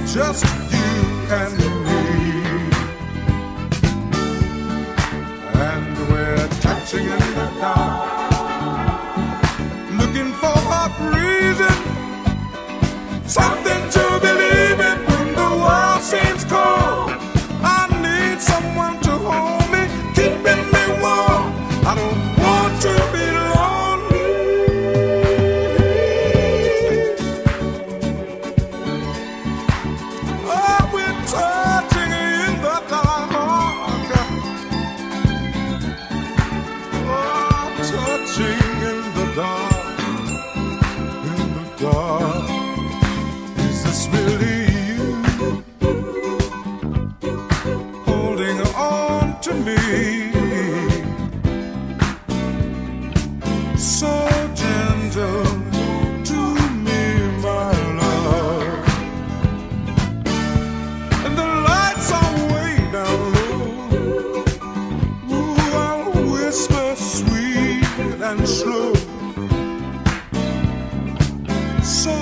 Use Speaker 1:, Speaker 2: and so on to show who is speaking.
Speaker 1: just you and me. And we're touching in the dark, looking for a reason, something to believe in when the world seems cold. I need someone to hold me, keeping me warm. I don't want to be lonely. Oh, we're touching in the dark. Oh, touching in the dark, in the dark. Is this really you holding on to me? So gentle to me, my love. And the lights are way down low. Ooh, I'll whisper sweet and slow. So